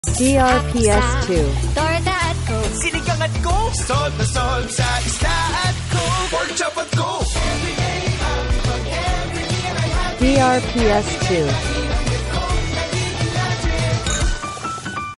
DRPS 2. Torta at Coke. Sinigang at Coke. Salt na salt sa isda at Coke. Pork chop at Coke. DRPS 2.